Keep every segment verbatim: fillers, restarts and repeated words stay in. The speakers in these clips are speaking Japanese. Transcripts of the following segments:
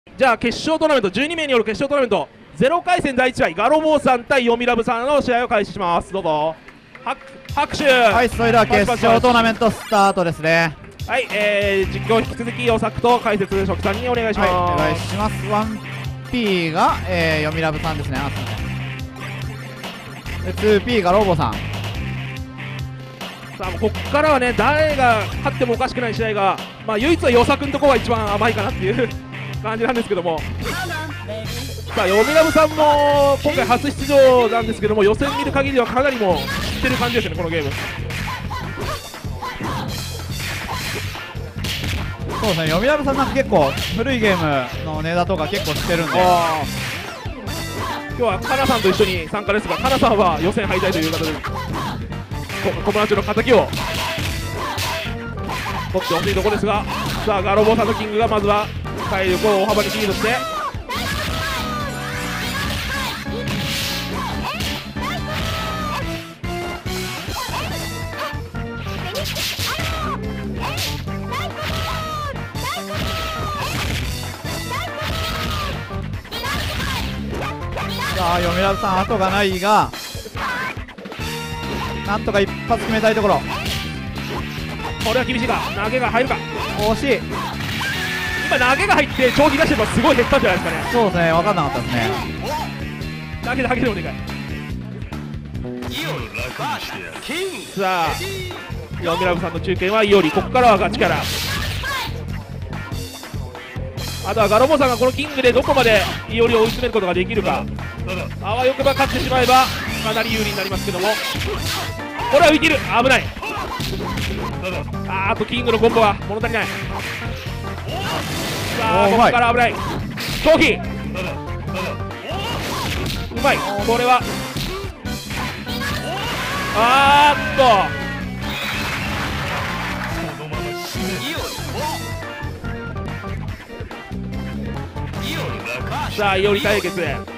じゃあ決勝トーナメントじゅうにめいによる決勝トーナメントゼロかい戦だいいち試合ガロボーさん対ヨミラブさんの試合を開始します。どうぞは拍手。 はい、それでは決勝トーナメントスタートですね。 はい、えー、実況引き続きおさくと解説食さんにお願いします。 はい、お願いします。 ワンピー が、えー、ヨミラブさんですね。あ、すみません。で ツーピー がロボさん。 さあここからはね誰が勝ってもおかしくない試合が、まあ、唯一は与作のところが一番甘いかなっていう感じなんですけども、さあヨミラブさんも今回初出場なんですけども、予選見る限りではかなりもう知ってる感じですねこのゲーム。 そうですね、ヨミラブさんなんか結構古いゲームのネタとか結構知ってるんで、 あ今日はカナさんと一緒に参加ですが、カナさんは予選敗退という形で友達の敵を取ってほしいところですが、さあガロボーさんのキングがまずは体力を大幅にリードして、 さあヨミラブさん後がないが、なんとか一発決めたいところ。 これは厳しいか、投げが入るか。 惜しい。 今投げが入って長期出してればすごい減ったんじゃないですかね。 そうですね、分かんなかったですね。 投げだけでもでかい。さあヨミラブさんの中堅はイオリ、ここからはガチキャラ。あとはガロボさんがこのキングでどこまでイオリを追い詰めることができるか。あわよくば勝ってしまえばかなり有利になりますけども、これは浮いている、危ない。あーあとキングのコンボは物足りない。さあここから危ない。長期うまい。これはあーっとさあイオリ対決。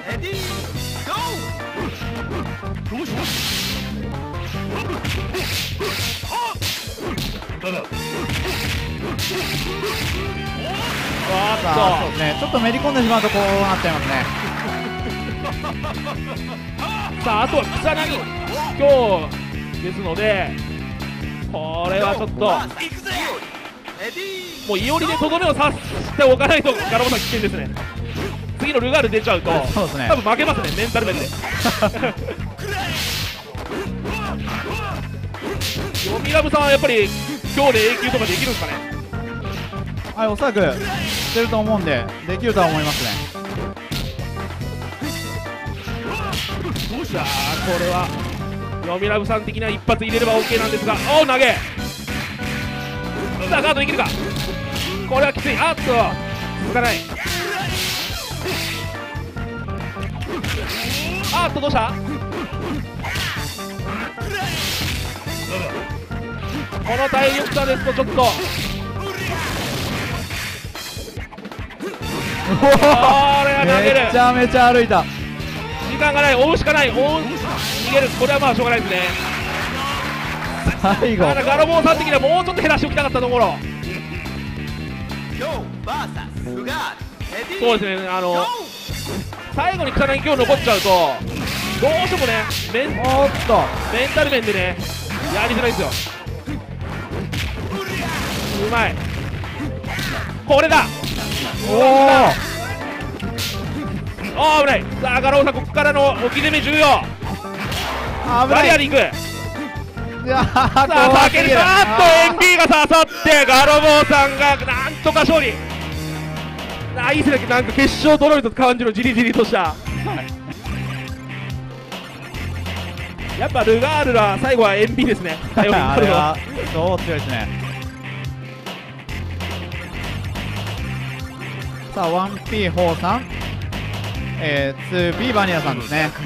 あさあそうですね、ちょっとめり込んでしまうとこうなっちゃいますね。 さああとは草薙今日ですので、これはちょっともうイオリでとどめを刺しておかないとガロボさん危険ですね。次のルガール出ちゃうとそうですね、 多分負けますねメンタル面で。ヨミラブさんはやっぱり今日で永久とかできるんですかね。 はい、おそらくしてると思うんでできるとは思いますね。 さあこれはヨミラブさん的な一発入れれば OK なんですが、おお投げ。さあガードできるか、これはきつい。あっと続かない。あっとどうした。この体力差ですとちょっとこれは投げる。 めちゃめちゃ歩いた。 時間がない、追うしかない。追う逃げる、これはまあしょうがないですね。 最後ただガロボーさん的にはもうちょっと減らしておきたかったところ。そうですね、あの最後に草薙今日残っちゃうとどうしてもねメンおっとメンタル面でねやりづらいですよ。うまい、これだ。 おおお危ない。さあガローさんここからの置き攻め重要。 お危ない。 バリアに行く。 いやさあタケルさん、あっとエンビーが刺さってガロボーさんがなんとか勝利。あいいですね、なんか決勝トーナメントと感じのじりじりとした。やっぱルガールは最後はエンビーですね。 あれは超強いですね。さあ ワンピーフォー さん、えー、ツービー バニラさんですね。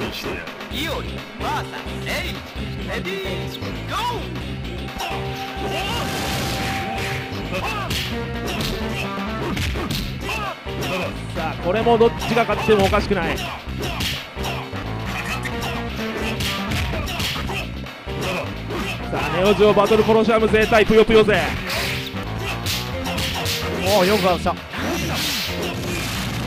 さあこれもどっちが勝ってもおかしくない。さあネオジオバトルコロシアム勢対ぷよぷよ勢。 おおよく外した。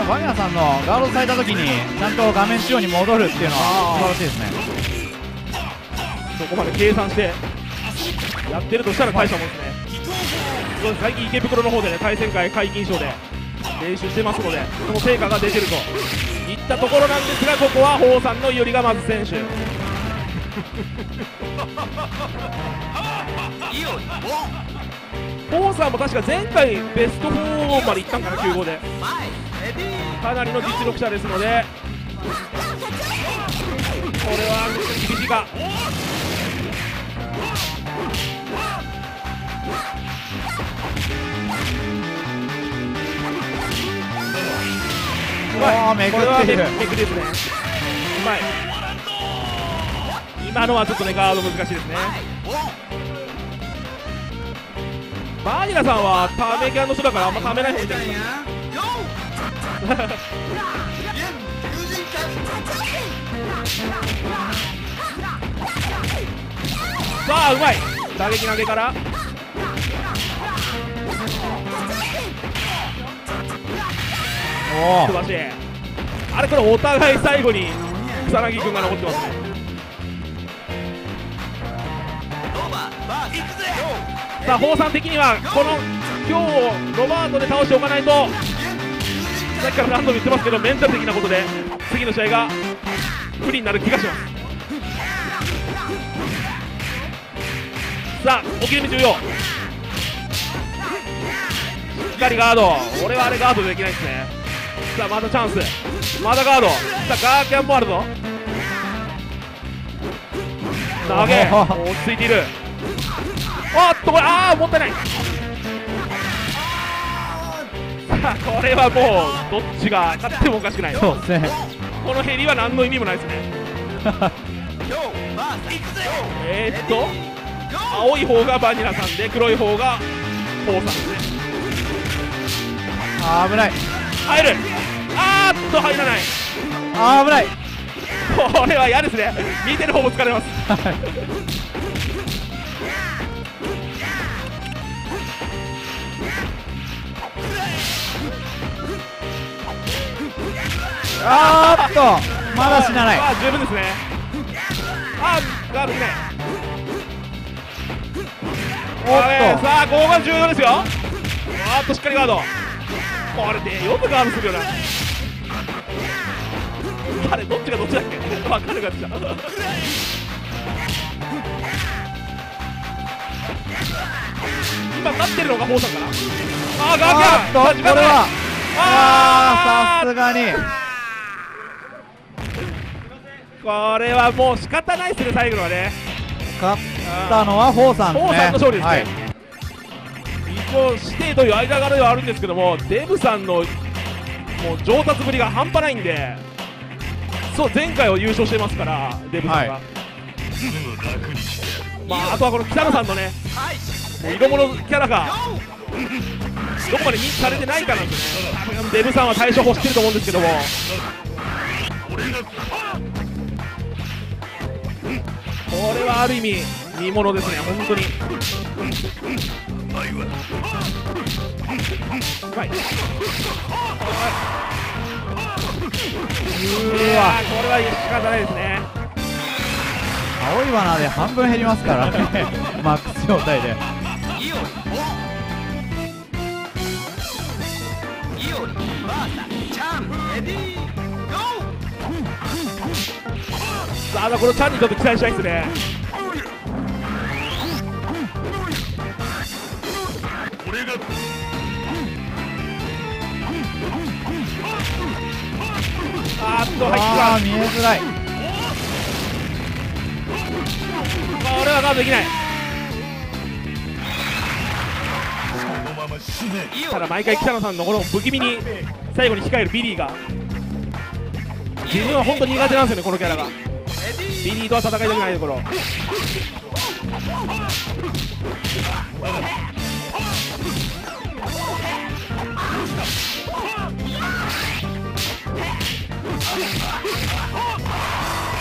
バニラさんのガードされた時にちゃんと画面中央に戻るっていうのは素晴らしいですね。 そこまで計算してやってるとしたら大したもんですね。そうです、最近池袋の方でね、対戦会解禁賞で練習してますので、その成果が出てるといったところなんですが、ここはホウさんの伊織がまず選手ホウさんも確か前回ベストよんまでいったんかな、きゅうごで。かなりの実力者ですので、これは厳しいか。うまい、 おーめくこれはっている。 めくりですね。うまい。今のはちょっとね、ガード難しいですね。バニラさんはためキャンの人だからあんまためない方がいいんじゃないですか。さあ、うまい。打撃投げからおお素晴らしい。あれ、これお互い最後に草薙君が残ってますね。さあ、ホウさん的にはこの今日ロバートで倒しておかないと、さっきから何度も言ってますけど、メンタル的なことで次の試合が不利になる気がします。さあ、起きる道重要、しっかりガード。俺はあれガードできないですね。さあ、まだチャンス、まだガード。さあ、ガーキャンもあるぞ。投げ、落ち着いている。おっと、これ、ああ、もったいない。さあ、これはもうどっちが勝ってもおかしくない。 そうですね。 このヘリは何の意味もないですね。えーっと青い方がバニラさんで、黒い方がホウさんですね。 あー危ない。 入る。あーっと入らない。 あー危ない。 これは嫌ですね。見てる方も疲れます。 あーっとまだ死なない。 あー十分ですね。あーガードしない。 おっとさあ、ここが重要ですよ。あーっとしっかりガード。これでよくガードするよな。あれどっちがどっちだっけ分かんなくなってきた。今勝ってるのがホウさんかな。あーガーキャン。 あーっとこれはあーさすがにこれはもう仕方ないですね、最後のはね。 勝ったのはホウさんですね。 ホウさんの勝利ですね。 はい、 一応指定という間柄ではあるんですけども、デブさんのもう上達ぶりが半端ないんで、そう前回は優勝してますから、デブさんが、はい、まあ、あとはこの北野さんのね、もう色物キャラがどこまで認知されてないかなんですね。多分デブさんは対処法知ってると思うんですけども、これはある意味見ものですね、本当に。はい、うわこれは仕方ないですね。 青い罠で半分減りますからねマックス状態で。 さあ、このチャンにとって期待したいですね。あーっと入ってきた。 あー見えづらい。 これはガードできない。ただ毎回北野さんのこの不気味に最後に控えるビリーが、自分は本当に苦手なんですよね、このキャラが。ビリーとは戦いたくないところ。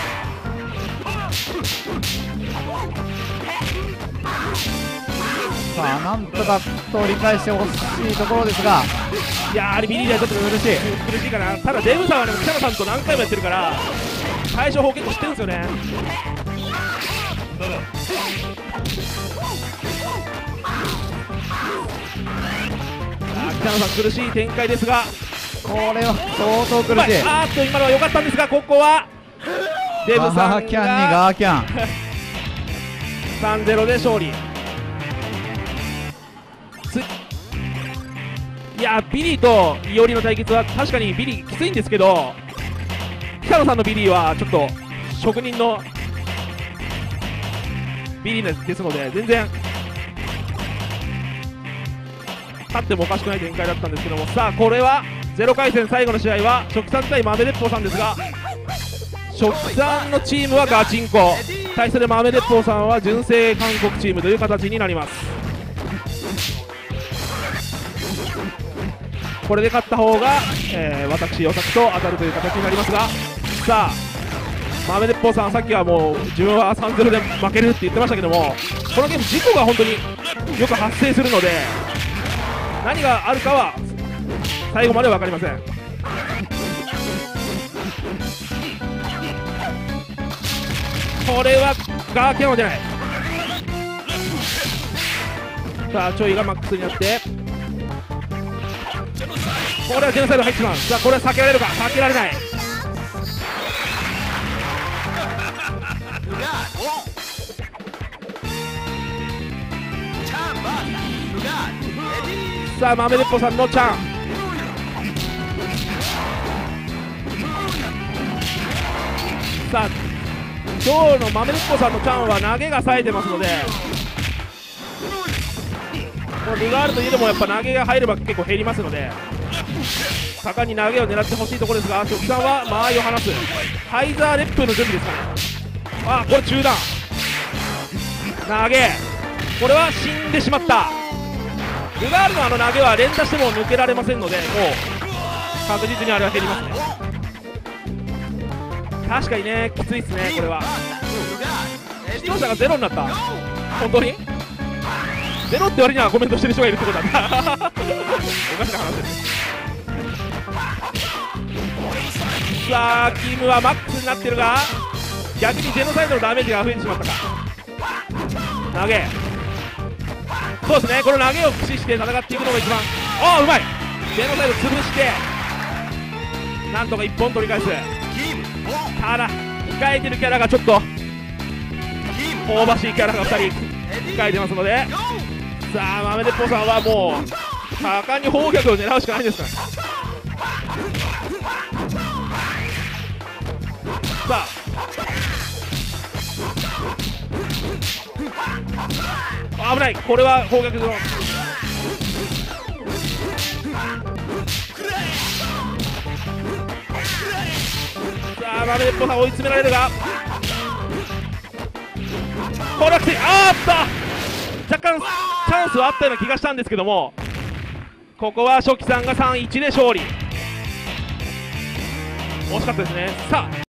ささあなんとか取り返してほしいところですが、 いやーあれビリーではちょっと苦しい苦しいかな。ただデブさんはね北野さんと何回もやってるから対処法結構知ってるんですよね。あ北野さん苦しい展開ですが、 これは相当苦うまい。 しい。 あーっと今のは良かったんですが、ここはデブさんがガーキャンにガーキャンさんたいゼロで勝利。ついやビリーとイオリの対決は確かにビリーきついんですけど、北野さんのビリーはちょっと職人のビリーですので全然勝ってもおかしくない展開だったんですけども、さあこれはゼロかい戦最後の試合は食さん対豆鉄砲さんですが、食さんのチームはガチンコ、対する豆鉄砲さんは純正韓国チームという形になります。これで勝った方が、えー、私、与作と当たるという形になりますが、さあ豆鉄砲さんさっきはもう自分は さんたいゼロ で負けるって言ってましたけども、このゲーム事故が本当によく発生するので何があるかは最後まで分かりません。これはガーキャンは出ない。さあちょいがマックスになって、これはジェノサイド入ってしまう。さあこれは避けられるか、避けられない。さあ豆鉄砲さんのチャン、さあ今日の豆鉄砲さんのチャンは投げが冴えてますので、このルガールといえどもやっぱ投げが入れば結構減りますので果敢に投げを狙ってほしいところですが、食さんは間合いを離すハイザーレップの準備ですかね。あこれ中断投げ、これは死んでしまった。ルガールのあの投げは連打しても抜けられませんので、もう確実にあれは減りますね。確かにねきついっすね。これは視聴者がゼロになった。本当にゼロって割にはコメントしてる人がいるってことなんだおかしな話です。さあキムはマックスになってるが、逆にジェノサイドのダメージが増えてしまったか。投げ、そうですね、この投げを駆使して戦っていくのが一番、ああうまい。ジェノサイド潰してなんとかいっぽん取り返す。ただ控えてるキャラがちょっと香ばしいキャラがふたり控えてますので、さあ豆鉄砲さんはもう果敢に砲撃を狙うしかないですから。さあ危ない、これは砲撃のさあ豆鉄砲さん追い詰められるが、これはきつい。あーっと若干チャンスはあったような気がしたんですけども、ここは初期さんがさんたいいちで勝利。惜しかったですね。さあ